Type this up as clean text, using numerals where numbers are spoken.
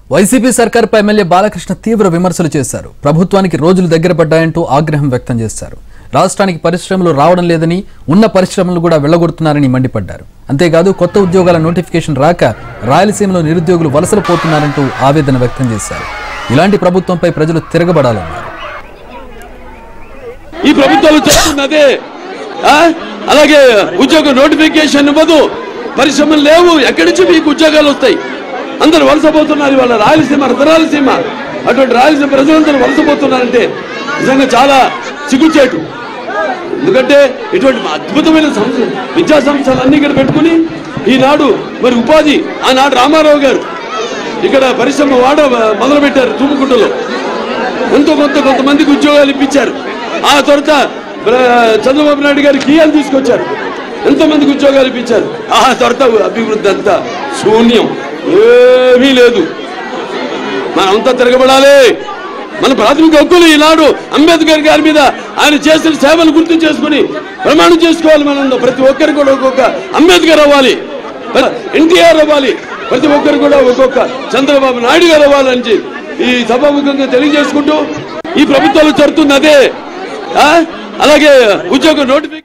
YCP సర్కార్పై MLA Balakrishna తీవ్ర విమర్శలు చేశారు. ప్రభుత్వానికి రోజులు దగ్గర పడ్డాయంటూ ఆగ్రహం వ్యక్తం చేశారు. రాష్ట్రానికి పరిశ్రమలు రావడం లేదని, ఉన్న పరిశ్రమలు కూడా వెళ్లగొడుతున్నారని మండిపడ్డారు. అంతేకాదు కొత్త ఉద్యోగాల నోటిఫికేషన్ రాక రాయలసీమలో నిరుద్యోగులు వలసలు పోతున్నారంటూ ఆవేదన వ్యక్తం చేశారు. ఇలాంటి ప్రభుత్వంపై ప్రజలు తిరగబడాలన్నారు. ఈ ప్రభుత్వాలు చేస్తున్నదే అలాగే ఉద్యోగ నోటిఫికేషన్ ఇవ్వదు, పరిశ్రమలు లేవు, ఎక్కడి నుంచి మీకు ఉద్యోగాలు వస్తాయి? అందరూ వలసపోతున్నారు. ఇవాళ రాయలసీమ రాయలసీమ అటువంటి రాయలసీమ ప్రజలందరూ వలసపోతున్నారంటే నిజంగా చాలా సిగ్గుచేటు. ఎందుకంటే ఇటువంటి అద్భుతమైన విద్యా సంస్థలన్నీ ఇక్కడ పెట్టుకుని ఈనాడు మరి ఉపాధి, ఆనాడు రామారావు గారు ఇక్కడ పరిశ్రమ మొదలు పెట్టారు. తుమ్ముకుంటలో కొంతమందికి ఉద్యోగాలు ఇప్పించారు. ఆ తర్వాత చంద్రబాబు నాయుడు గారు కియాలు తీసుకొచ్చారు, ఎంతోమందికి ఉద్యోగాలు ఇప్పించారు. ఆ తర్వాత అభివృద్ధి అంతా శూన్యం, ఏమీ లేదు. మనమంతా తిరగబడాలి. మన ప్రాథమిక హక్కులు ఈనాడు అంబేద్కర్ గారి మీద ఆయన చేసిన సేవలు గుర్తు చేసుకుని ప్రమాణం చేసుకోవాలి. మనం ప్రతి ఒక్కరు కూడా ఒక్కొక్క అంబేద్కర్ అవ్వాలి, ఎన్టీఆర్ అవ్వాలి, ప్రతి ఒక్కరు కూడా ఒక్కొక్క చంద్రబాబు నాయుడు గారు అవ్వాలని ఈ సభాముఖంగా తెలియజేసుకుంటూ ఈ ప్రభుత్వాలు జరుగుతున్నదే అలాగే ఉద్యోగ నోటిఫికేషన్